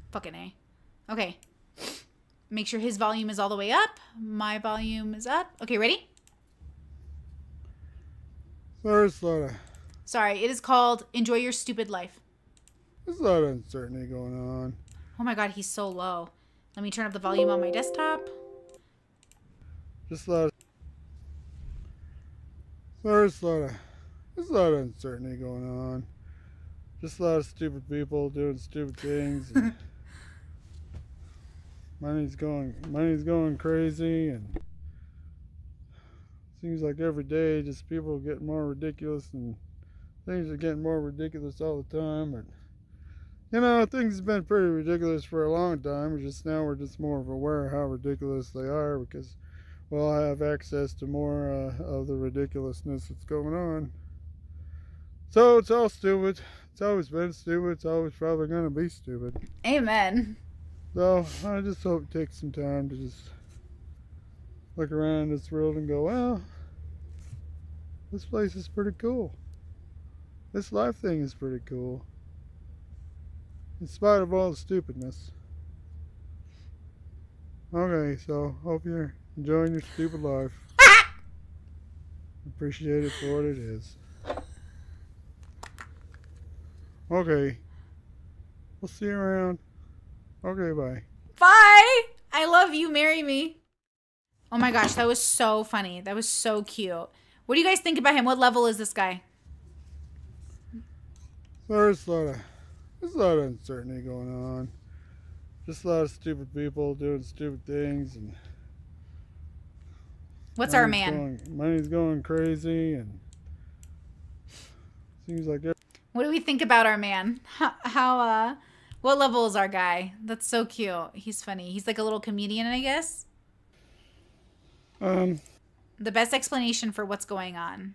Fucking A. Okay. Make sure his volume is all the way up. My volume is up. Okay, ready? There's a lot of, Sorry, it is called Enjoy Your Stupid Life. there's a lot of uncertainty going on. Oh my god, he's so low. Let me turn up the volume on my desktop. Just a lot of, there's a lot of, there's a lot of uncertainty going on. Just a lot of stupid people doing stupid things. And money's going crazy, and seems like every day just people are getting more ridiculous, and things are getting more ridiculous all the time. But you know, things have been pretty ridiculous for a long time. Just now we're just more aware of how ridiculous they are because we'll have access to more of the ridiculousness that's going on. So it's all stupid. It's always been stupid. It's always probably going to be stupid. Amen. So I just hope it takes some time to just look around this world and go, well, this place is pretty cool. This life thing is pretty cool. In spite of all the stupidness. Okay, so hope you're enjoying your stupid life. Appreciate it for what it is. Okay. We'll see you around. Okay, bye. Bye! I love you. Marry me. Oh my gosh, that was so funny. That was so cute. What do you guys think about him? What level is this guy? There's a lot of uncertainty going on. Just a lot of stupid people doing stupid things, and What's our man? Money's going crazy, and seems like What do we think about our man? What level is our guy? That's so cute. He's funny. He's like a little comedian, I guess. The best explanation for what's going on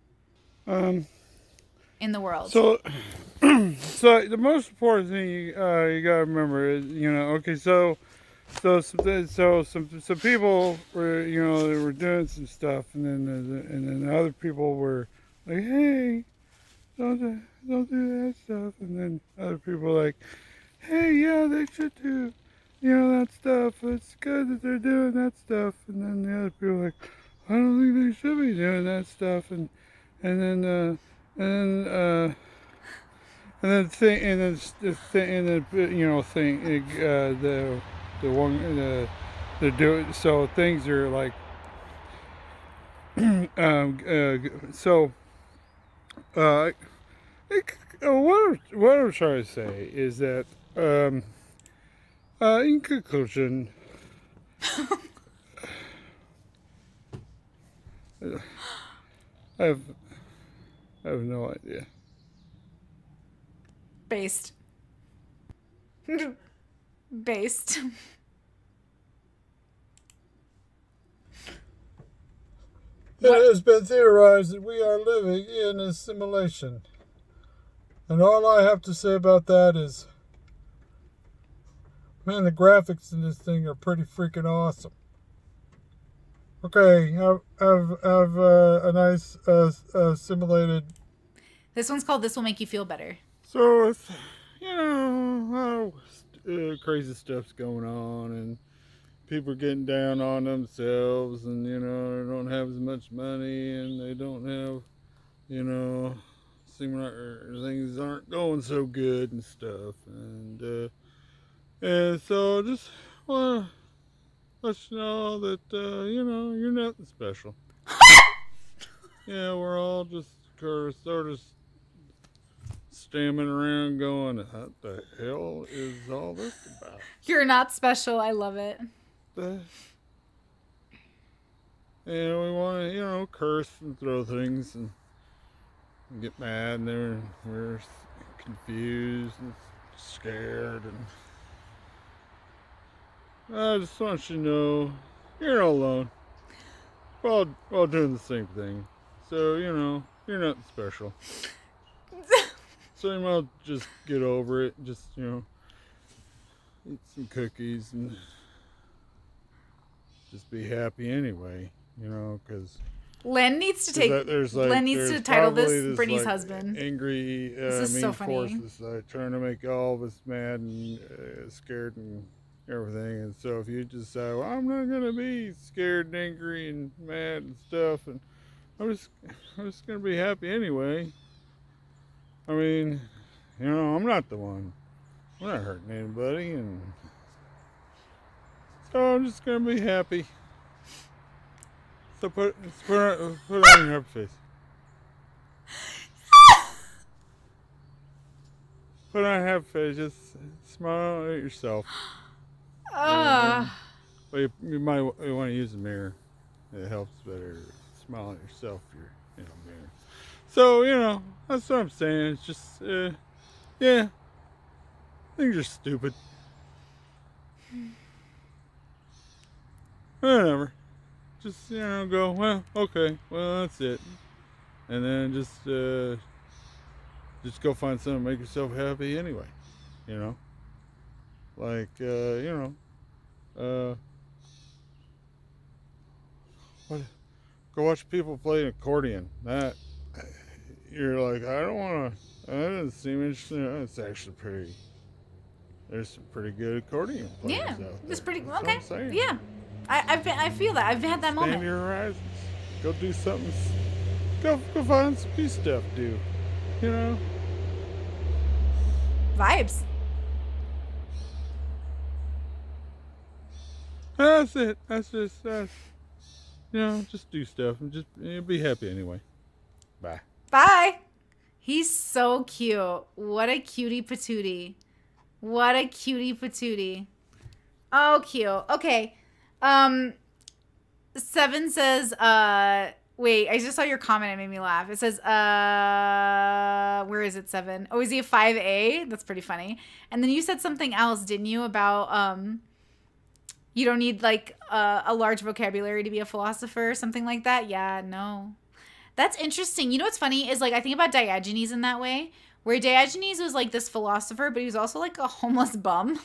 in the world. So the most important thing you gotta remember is, you know, okay, so some people were, you know, they were doing some stuff, and then other people were like, hey, don't do that stuff, and then other people were like, hey, yeah, they should do, you know, that stuff. It's good that they're doing that stuff, and then the other people were like, I don't think they should be doing that stuff, and then you know, the one they're doing, so things are like what I'm trying to say is that in conclusion, I have no idea. Based. Based. It has been theorized that we are living in a simulation. And all I have to say about that is, man, the graphics in this thing are pretty freaking awesome. Okay, have a nice simulated. This one's called This Will Make You Feel Better. So, it's, you know, crazy stuff's going on, and people are getting down on themselves, and, you know, they don't have as much money, and they don't have, you know, seem like things aren't going so good and stuff, and so just want to let you know that, you know, you're nothing special. Yeah, we're all just sort of stammering around going, what the hell is all this about? You're not special. I love it. And we want to, you know, curse and throw things and get mad, and we're confused and scared, and I just want you to know you're not alone. We're all doing the same thing, so, you know, you're nothing special. So you might just get over it, just, you know, eat some cookies and just be happy anyway, you know, because Len needs to take. Len needs to title this Brittany's husband. Angry, this is mean so funny. forces trying to make all of us mad and scared and everything. And so if you just say, well, I'm not gonna be scared and angry and mad and stuff, and I'm just gonna be happy anyway. I mean, you know, I'm not the one. I'm not hurting anybody, and so I'm just gonna be happy. So put it on your face. Put on a happy face. Just smile at yourself. Well, you might want to use a mirror. It helps better. Smile at yourself. Your mirror. So that's what I'm saying. It's just yeah. Things are stupid. Whatever. Just go, well, okay, well, that's it, and then just go find something to make yourself happy anyway, like go watch people play an accordion. That you're like, I don't want to. That doesn't seem interesting. It's actually pretty. There's some pretty good accordion players out there. It's pretty That's okay. what I'm saying. Yeah. I feel that. I've had that moment. Expand your horizons. Go do something. Go find some new stuff to do. Vibes. That's it. That's just just do stuff and just be happy anyway. Bye. Bye. He's so cute. What a cutie patootie. What a cutie patootie. Oh, cute. Okay. 7 says, wait, I just saw your comment. It made me laugh. It says, where is it, 7? Oh, is he a 5A? That's pretty funny. And then you said something else, didn't you, about, you don't need, like, a large vocabulary to be a philosopher or something like that? Yeah, no. That's interesting. You know what's funny is, like, I think about Diogenes in that way, where Diogenes was, like, this philosopher, but he was also, like, a homeless bum.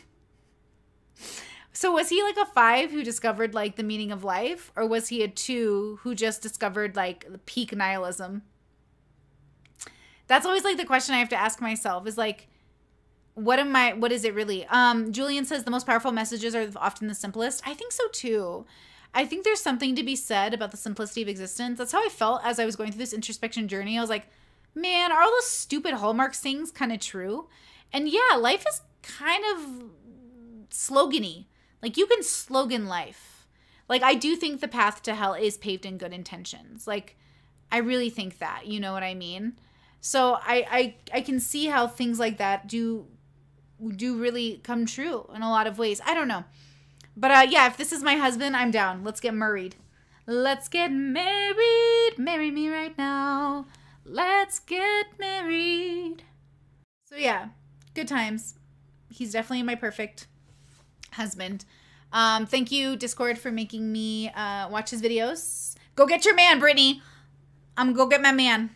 So was he like a 5 who discovered like the meaning of life, or was he a 2 who just discovered like the peak nihilism? That's always like the question I have to ask myself is like, what is it really? Julian says the most powerful messages are often the simplest. I think so too. I think there's something to be said about the simplicity of existence. That's how I felt as I was going through this introspection journey. I was like, man, are all those stupid Hallmarks things kind of true? And yeah, life is kind of slogan-y. Like, you can slogan life. Like, I do think the path to hell is paved in good intentions. Like, I really think that. You know what I mean? So I can see how things like that do really come true in a lot of ways. I don't know. But, yeah, if this is my husband, I'm down. Let's get married. Let's get married. Marry me right now. Let's get married. So, yeah, good times. He's definitely my perfect husband. Thank you, Discord, for making me watch his videos. Go get your man, Brittany. I'm gonna go get my man.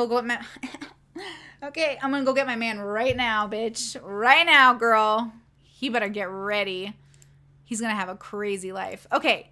Okay, I'm gonna go get my man right now, bitch. Right now, girl. He better get ready. He's gonna have a crazy life. Okay,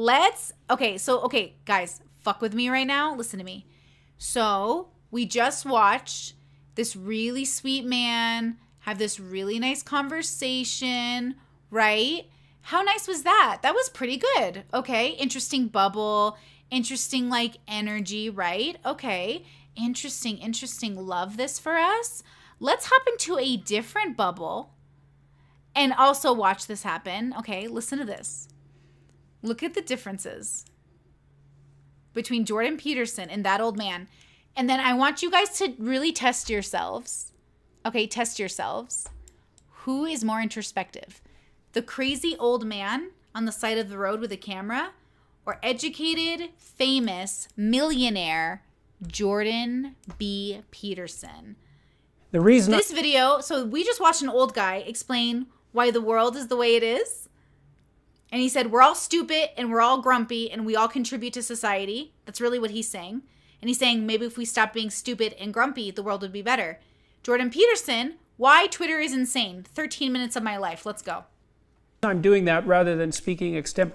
guys, fuck with me right now. Listen to me. So, we just watched this really sweet man have this really nice conversation, right? How nice was that? That was pretty good. Okay, interesting bubble, interesting like energy, right? Okay, interesting. Love this for us. Let's hop into a different bubble and also watch this happen. Okay, listen to this. Look at the differences between Jordan Peterson and that old man. And then I want you guys to really test yourselves. Okay, test yourselves. Who is more introspective? The crazy old man on the side of the road with a camera, or educated, famous, millionaire Jordan B. Peterson? The reason this video, so we just watched an old guy explain why the world is the way it is. And he said, we're all stupid and we're all grumpy and we all contribute to society. That's really what he's saying. And he's saying maybe if we stopped being stupid and grumpy, the world would be better. Jordan Peterson, why Twitter is insane. 13 minutes of my life. Let's go. I'm doing that rather than speaking extemporaneously. Hi,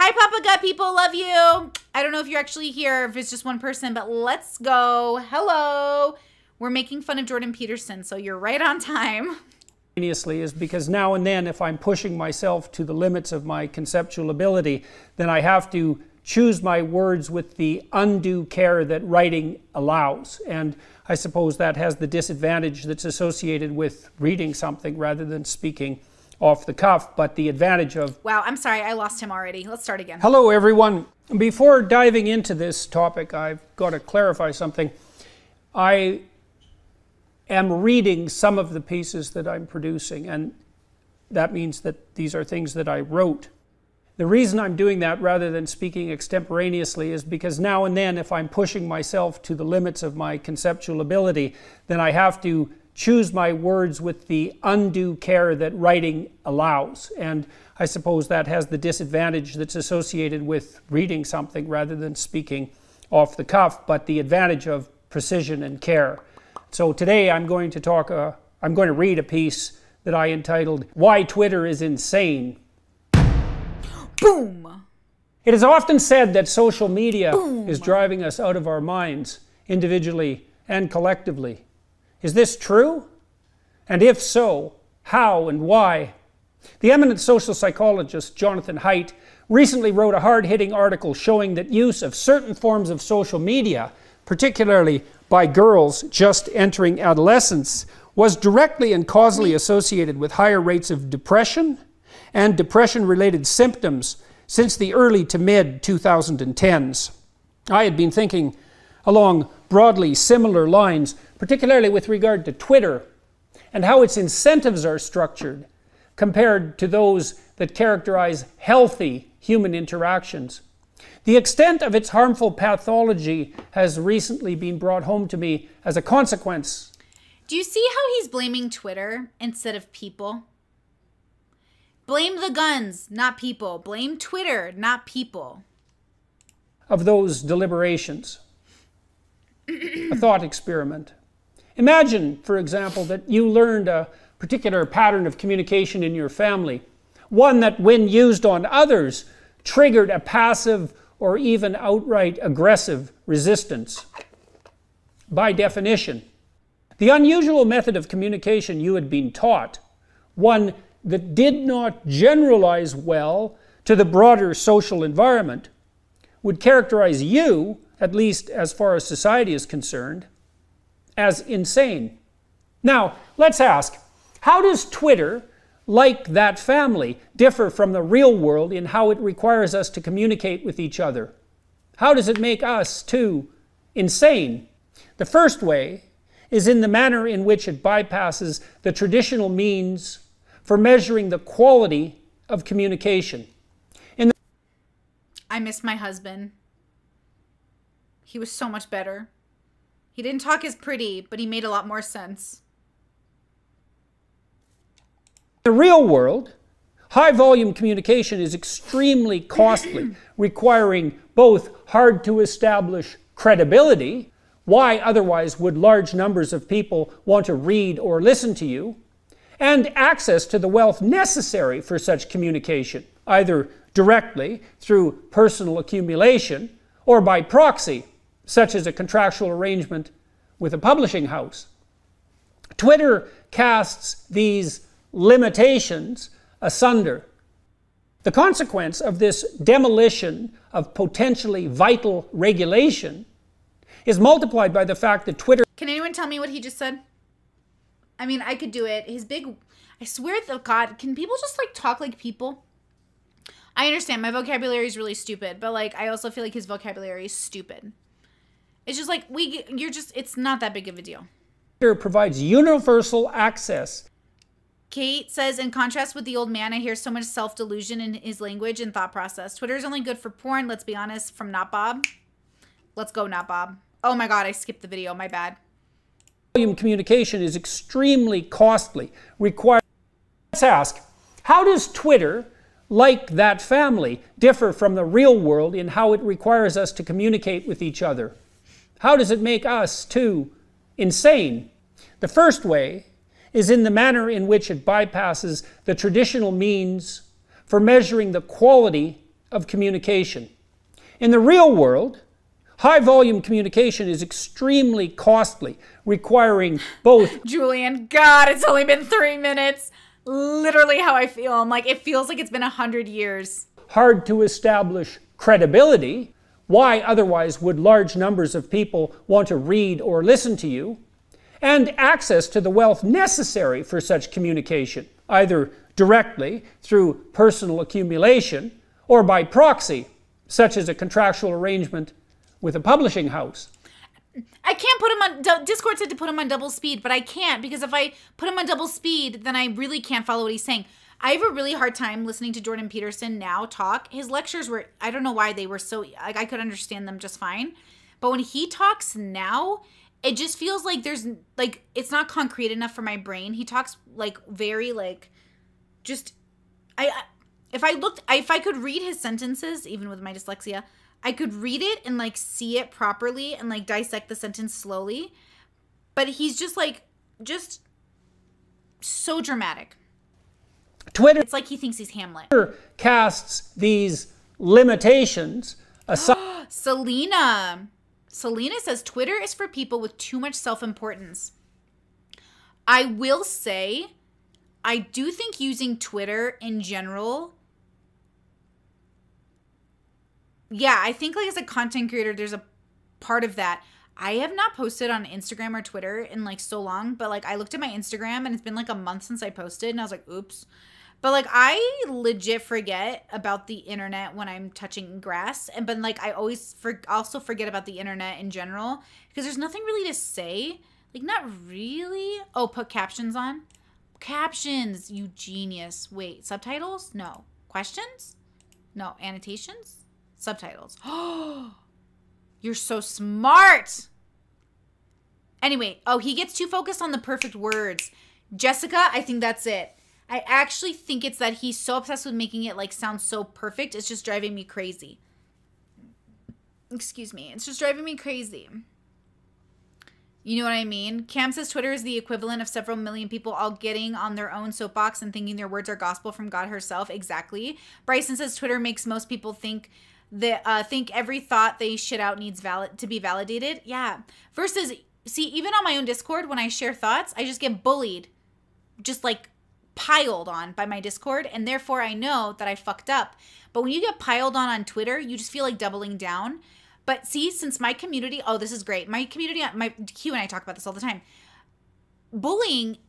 Hi, Papa Gut people. Love you. I don't know if you're actually here, if it's just one person, but let's go. Hello. We're making fun of Jordan Peterson, so you're right on time. Is because now and then, if I'm pushing myself to the limits of my conceptual ability, then I have to choose my words with the undue care that writing allows. And I suppose that has the disadvantage that's associated with reading something rather than speaking off the cuff, but the advantage of... Wow, I'm sorry, I lost him already. Let's start again. Hello, everyone. Before diving into this topic, I've got to clarify something. I am reading some of the pieces that I'm producing, and that means that these are things that I wrote. The reason I'm doing that rather than speaking extemporaneously is because now and then, if I'm pushing myself to the limits of my conceptual ability, then I have to choose my words with the undue care that writing allows. And I suppose that has the disadvantage that's associated with reading something rather than speaking off the cuff, but the advantage of precision and care. So today I'm going to read a piece that I entitled, "Why Twitter is Insane." Boom! It is often said that social media is driving us out of our minds, individually and collectively. Is this true? And if so, how and why? The eminent social psychologist Jonathan Haidt recently wrote a hard-hitting article showing that use of certain forms of social media, particularly by girls just entering adolescence, was directly and causally associated with higher rates of depression and depression-related symptoms since the early to mid-2010s. I had been thinking along broadly similar lines, particularly with regard to Twitter and how its incentives are structured compared to those that characterize healthy human interactions. The extent of its harmful pathology has recently been brought home to me as a consequence. Do you see how he's blaming Twitter instead of people? Blame the guns, not people. Blame Twitter, not people. Of those deliberations. A thought experiment. Imagine, for example, that you learned a particular pattern of communication in your family, one that, when used on others, triggered a passive or even outright aggressive resistance. By definition, the unusual method of communication you had been taught, one that did not generalize well to the broader social environment, would characterize you, at least as far as society is concerned, as insane. Now, let's ask, how does Twitter, like that family, differ from the real world in how it requires us to communicate with each other? How does it make us, too, insane? The first way is in the manner in which it bypasses the traditional means for measuring the quality of communication. I miss my husband. He was so much better. He didn't talk as pretty, but he made a lot more sense. In the real world, high-volume communication is extremely costly, requiring both hard-to-establish credibility, why otherwise would large numbers of people want to read or listen to you, and access to the wealth necessary for such communication, either directly through personal accumulation or by proxy, such as a contractual arrangement with a publishing house. Twitter casts these limitations asunder. The consequence of this demolition of potentially vital regulation is multiplied by the fact that Twitter... Can anyone tell me what he just said? I mean, I could do it. I swear to God, can people just like talk like people? I understand my vocabulary is really stupid, but like I also feel like his vocabulary is stupid. It's just like it's not that big of a deal. Twitter provides universal access. Kate says, in contrast with the old man, I hear so much self-delusion in his language and thought process. Twitter is only good for porn, let's be honest, from Not Bob. Let's go, Not Bob. Oh my God, I skipped the video, my bad. Volume communication is extremely costly. Let's ask, how does Twitter, like that family, differ from the real world in how it requires us to communicate with each other? How does it make us, too, insane? The first way is in the manner in which it bypasses the traditional means for measuring the quality of communication. In the real world, high-volume communication is extremely costly, requiring both... Julian, God, it's only been 3 minutes. Literally how I feel. I'm like, it feels like it's been 100 years. ...hard to establish credibility. Why otherwise would large numbers of people want to read or listen to you? And access to the wealth necessary for such communication, either directly through personal accumulation or by proxy, such as a contractual arrangement with a publishing house. I can't put him on... Discord said to put him on double speed, but I can't, because if I put him on double speed, then I really can't follow what he's saying. I have a really hard time listening to Jordan Peterson now talk. His lectures were... I don't know why they were so... Like, I could understand them just fine. But when he talks now, it just feels like there's... Like, it's not concrete enough for my brain. He talks, like, very, like... Just... If I could read his sentences, even with my dyslexia... I could read it and, like, see it properly and, like, dissect the sentence slowly. But he's just, like, just so dramatic. Twitter... It's like he thinks he's Hamlet. ...casts these limitations aside... Selena says Twitter is for people with too much self-importance. I will say, I do think using Twitter in general... Yeah, I think, like, as a content creator, there's a part of that. I have not posted on Instagram or Twitter in, like, so long, but, like, I looked at my Instagram and it's been, like, a month since I posted and I was like, oops. But, like, I legit forget about the internet when I'm touching grass. But, like, I always also forget about the internet in general because there's nothing really to say. Like, not really. Oh, put captions on? Captions, you genius. Wait, subtitles? No. Questions? No. Annotations? Subtitles. Oh, you're so smart. Anyway, oh, he gets too focused on the perfect words. Jessica, I think that's it. I actually think it's that he's so obsessed with making it, like, sound so perfect. It's just driving me crazy. Excuse me. It's just driving me crazy. You know what I mean? Cam says Twitter is the equivalent of several million people all getting on their own soapbox and thinking their words are gospel from God herself. Exactly. Bryson says Twitter makes most people think every thought they shit out needs to be validated. Yeah. Versus, see, even on my own Discord, when I share thoughts, I just get bullied. Just, like, piled on by my Discord, and therefore I know that I fucked up. But when you get piled on Twitter, you just feel like doubling down. But see, since my community, oh, this is great. My community, my Q and I talk about this all the time. Bullying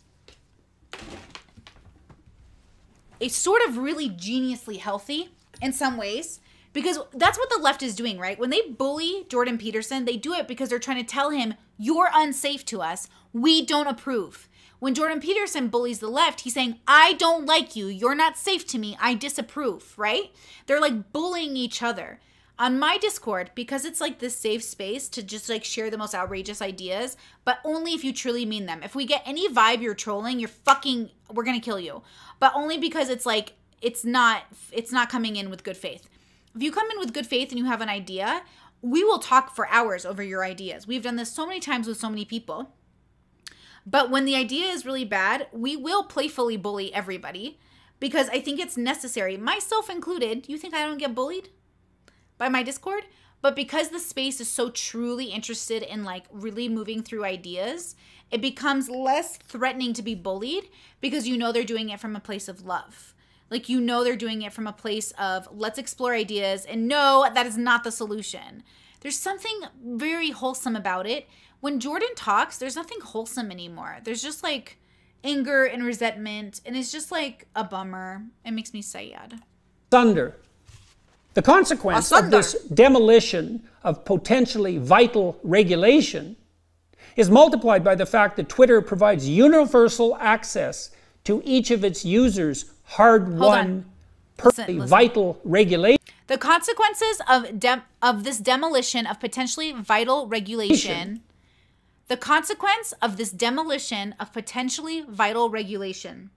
is sort of really geniusly healthy in some ways. Because that's what the left is doing, right? When they bully Jordan Peterson, they do it because they're trying to tell him, you're unsafe to us. We don't approve. When Jordan Peterson bullies the left, he's saying, I don't like you. You're not safe to me. I disapprove, right? They're like bullying each other. On my Discord, because it's like this safe space to just like share the most outrageous ideas, but only if you truly mean them. If we get any vibe you're trolling, we're going to kill you. But only because it's like, it's not coming in with good faith. If you come in with good faith and you have an idea, we will talk for hours over your ideas. We've done this so many times with so many people. But when the idea is really bad, we will playfully bully everybody because I think it's necessary, myself included. You think I don't get bullied by my Discord? But because the space is so truly interested in like really moving through ideas, it becomes less threatening to be bullied because you know they're doing it from a place of love. Like, you know they're doing it from a place of, let's explore ideas, and no, that is not the solution. There's something very wholesome about it. When Jordan talks, there's nothing wholesome anymore. There's just, like, anger and resentment, and it's just, like, a bummer. It makes me sad. Thunder. The consequence of this demolition of potentially vital regulation is multiplied by the fact that Twitter provides universal access to each of its users' hard-won, perfectly vital regulation. The consequences of this demolition of potentially vital regulation. The consequence of this demolition of potentially vital regulation.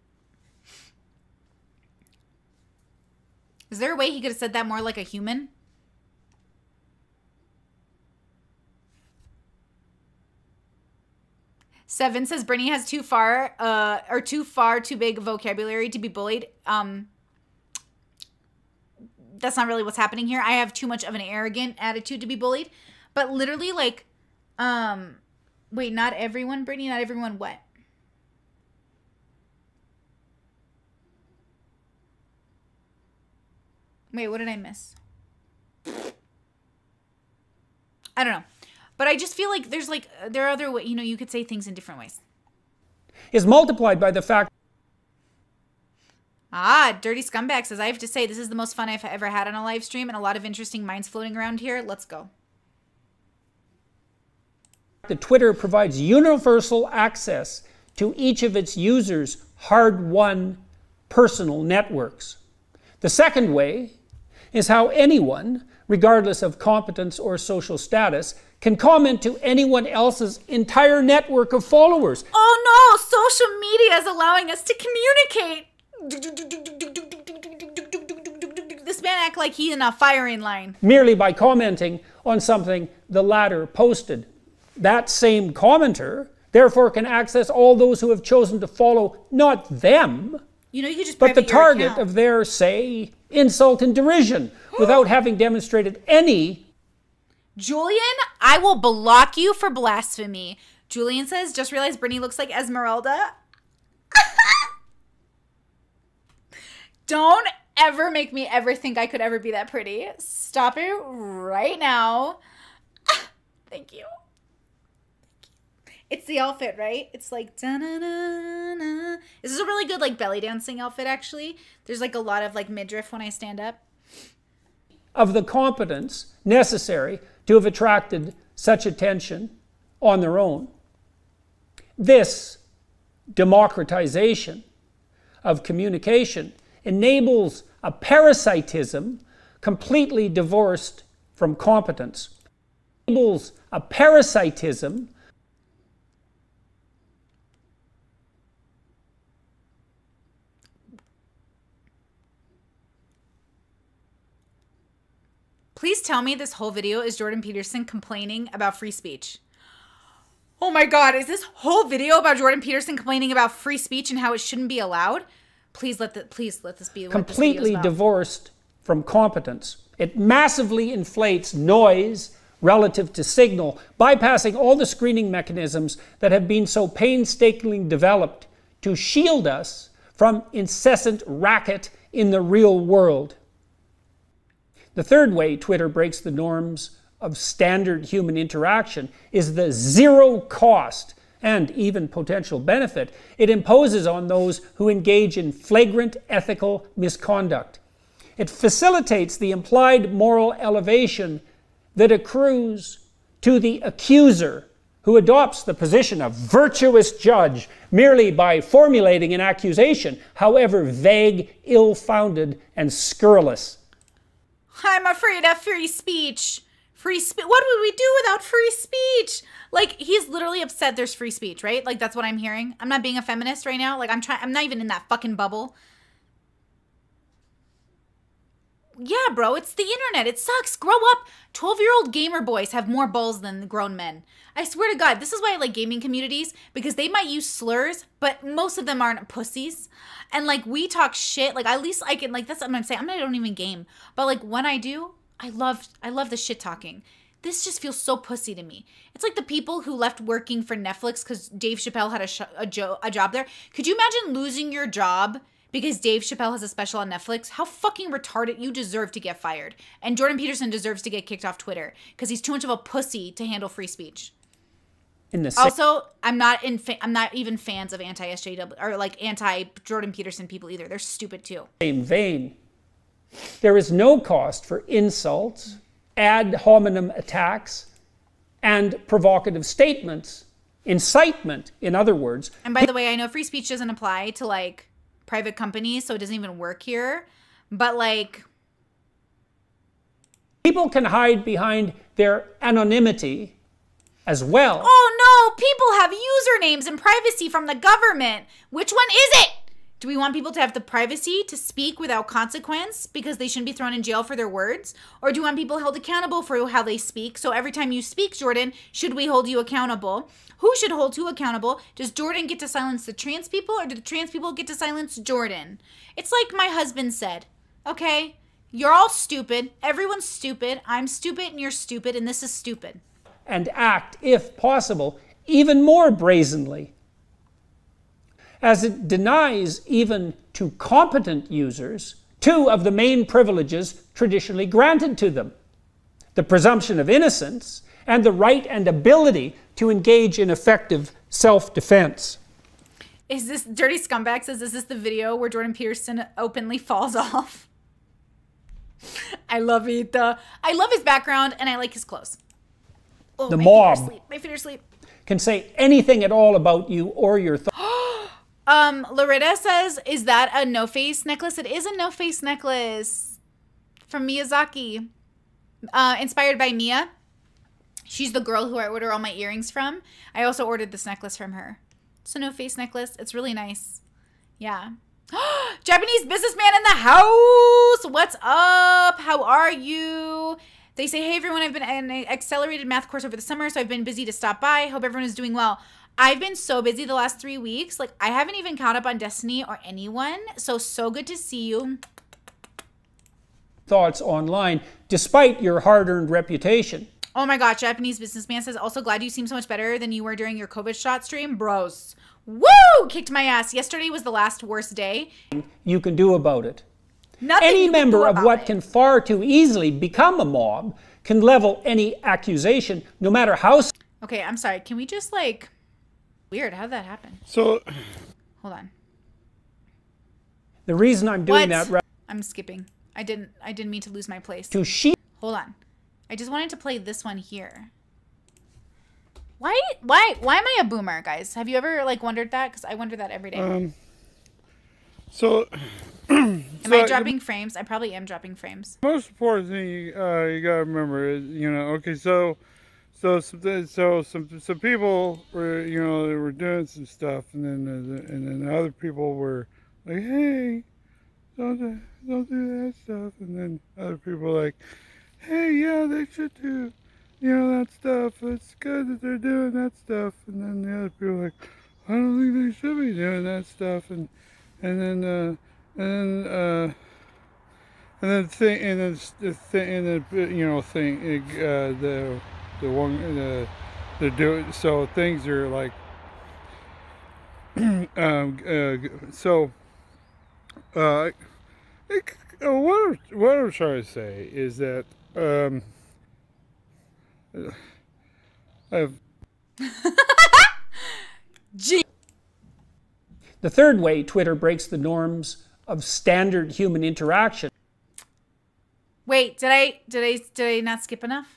Is there a way he could have said that more like a human? Seven says Brittany has too big vocabulary to be bullied. that's not really what's happening here. I have too much of an arrogant attitude to be bullied. But literally, like, wait, not everyone, Brittany, not everyone what? Wait, what did I miss? I don't know. But I just feel like there's like, there are other ways, you know, you could say things in different ways. Is multiplied by the fact. Dirty Scumbag says, I have to say, this is the most fun I've ever had on a live stream and a lot of interesting minds floating around here. Let's go. That Twitter provides universal access to each of its users' hard-won personal networks. The second way is how anyone, regardless of competence or social status, can comment to anyone else's entire network of followers. Oh no, social media is allowing us to communicate. This man act like he's in a firing line. Merely by commenting on something the latter posted. That same commenter, therefore, can access all those who have chosen to follow not them, you know, you could just but the target account of their, say, insult and derision, without having demonstrated any. Julian, I will block you for blasphemy. Julian says, just realized Brittany looks like Esmeralda. Don't ever make me ever think I could ever be that pretty. Stop it right now. Thank you. It's the outfit, right? It's like, da-na-na-na. This is a really good, like, belly dancing outfit, actually. There's, like, a lot of, like, midriff when I stand up. Of the competence necessary to have attracted such attention on their own. This democratization of communication enables a parasitism completely divorced from competence. Enables a parasitism Please tell me this whole video is Jordan Peterson complaining about free speech. Oh my God, is this whole video about Jordan Peterson complaining about free speech and how it shouldn't be allowed? Please let this be what completely divorced from competence. It massively inflates noise relative to signal, bypassing all the screening mechanisms that have been so painstakingly developed to shield us from incessant racket in the real world. The third way Twitter breaks the norms of standard human interaction is the zero cost and even potential benefit it imposes on those who engage in flagrant ethical misconduct. It facilitates the implied moral elevation that accrues to the accuser who adopts the position of virtuous judge merely by formulating an accusation, however vague, ill-founded, and scurrilous. I'm afraid of free speech. Free speech. What would we do without free speech? Like, he's literally upset there's free speech, right? Like, that's what I'm hearing. I'm not being a feminist right now. Like, I'm not even in that fucking bubble. Yeah, bro, it's the internet. It sucks. Grow up. 12-year-old gamer boys have more balls than grown men. I swear to God, this is why I like gaming communities, because they might use slurs, but most of them aren't pussies. And, like, we talk shit. Like, at least I can, like, that's what I'm gonna say. I don't even game. But, like, when I do, I love the shit talking. This just feels so pussy to me. It's like the people who left working for Netflix because Dave Chappelle had a job there. Could you imagine losing your job because Dave Chappelle has a special on Netflix? How fucking retarded. You deserve to get fired. And Jordan Peterson deserves to get kicked off Twitter because he's too much of a pussy to handle free speech. Also, I'm not even fans of anti-SJW or like anti-Jordan Peterson people either. They're stupid too. Same vein. There is no cost for insults, ad hominem attacks, and provocative statements. Incitement, in other words. And by the way, I know free speech doesn't apply to like private companies, so it doesn't even work here. But like, people can hide behind their anonymity as well. Oh no, people have usernames and privacy from the government. Which one is it? Do we want people to have the privacy to speak without consequence because they shouldn't be thrown in jail for their words? Or do you want people held accountable for how they speak? So every time you speak, Jordan, should we hold you accountable? Who should hold who accountable? Does Jordan get to silence the trans people or do the trans people get to silence Jordan? It's like my husband said, okay? You're all stupid. Everyone's stupid. I'm stupid and you're stupid and this is stupid. And act, if possible, even more brazenly, as it denies even to competent users two of the main privileges traditionally granted to them: the presumption of innocence and the right and ability to engage in effective self-defense. Is this Dirty Scumbag says, is this the video where Jordan Peterson openly falls off? I love it. I love his background and I like his clothes. Oh, The my mob feet are asleep. My feet are asleep. can say anything at all about you or your thoughts. Loretta says, is that a no-face necklace? It is a no-face necklace from Miyazaki. Inspired by Mia. She's the girl who I order all my earrings from. I also ordered this necklace from her. It's a no-face necklace. It's really nice. Yeah. Japanese businessman in the house. What's up? How are you? They say, hey, everyone, I've been in an accelerated math course over the summer, so I've been busy to stop by. Hope everyone is doing well. I've been so busy the last 3 weeks. Like, I haven't even caught up on Destiny or anyone. So good to see you. Thoughts online, despite your hard-earned reputation. Oh my God, Japanese businessman says, also glad you seem so much better than you were during your COVID shot stream. Bros. Woo! Kicked my ass. Yesterday was the last worst day. You can do about it. Nothing Any you can member do of about what it. can far too easily become a mob can level any accusation, no matter how... Okay, I'm sorry. Can we just like... Weird. How did that happen? So, Hold on. The reason I'm doing What? that... I'm skipping. I didn't mean to lose my place. To sheep Hold on. I just wanted to play this one here. Why am I a boomer, guys? Have you ever like wondered that? Because I wonder that every day. so Am I dropping frames? I probably am dropping frames. the most important thing you gotta remember is, okay, so some people were, they were doing some stuff, and then other people were like, hey, don't do that stuff, and then other people were like, hey, yeah, they should do, that stuff. It's good that they're doing that stuff. And then the other people are like, I don't think they should be doing that stuff. And then the one they're doing, so things are like what I'm trying to say is that I've Gee. The third way Twitter breaks the norms of standard human interaction Wait, did I not skip enough?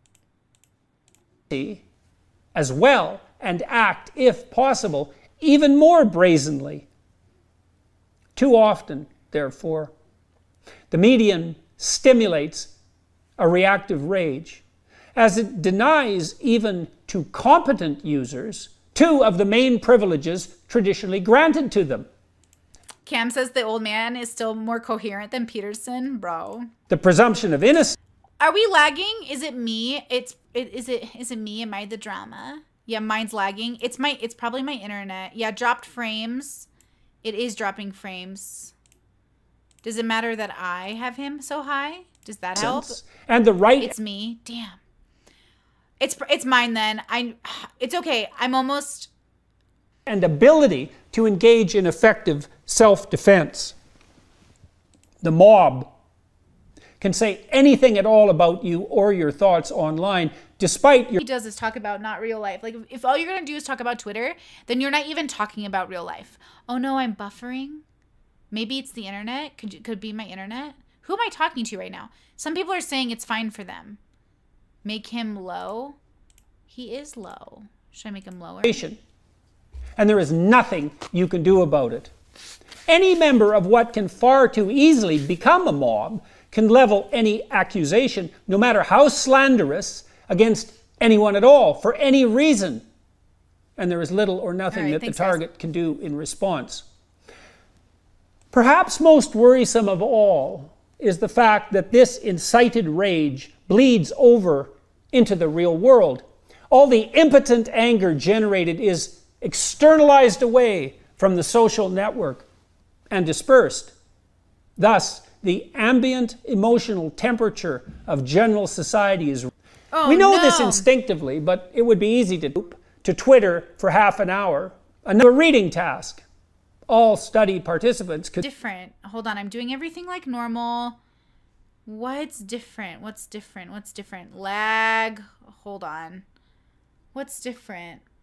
as well, and act, if possible, even more brazenly. Too often, therefore, the medium stimulates a reactive rage, as it denies even to competent users two of the main privileges traditionally granted to them: Cam says the old man is still more coherent than Peterson, bro. the presumption of innocence. Are we lagging? Is it me? Is it me? Am I the drama? Yeah, mine's lagging. It's probably my internet. Yeah, dropped frames. It is dropping frames. Does it matter that I have him so high? Does that help? And the right... It's me. Damn. It's mine then. It's okay. I'm almost... and ability to engage in effective self-defense. The mob can say anything at all about you or your thoughts online, despite your... He does is talk about not real life. Like, if all you're going to do is talk about Twitter, then you're not even talking about real life. Oh no, I'm buffering. Maybe it's the internet. Could be my internet. Who am I talking to right now? Some people are saying it's fine for them. Make him low. He is low. Should I make him lower? And there is nothing you can do about it. Any member of what can far too easily become a mob can level any accusation, no matter how slanderous, against anyone at all, for any reason. And there is little or nothing that the target can do in response. Perhaps most worrisome of all is the fact that this incited rage bleeds over into the real world. All the impotent anger generated is externalized away from the social network and dispersed. Thus, the ambient emotional temperature of general society is. Oh, We know this no. instinctively, but it would be easy to Twitter for half an hour. Another reading task. All study participants could. Different. Hold on, I'm doing everything like normal. What's different? What's different? What's different? Lag. Hold on. What's different?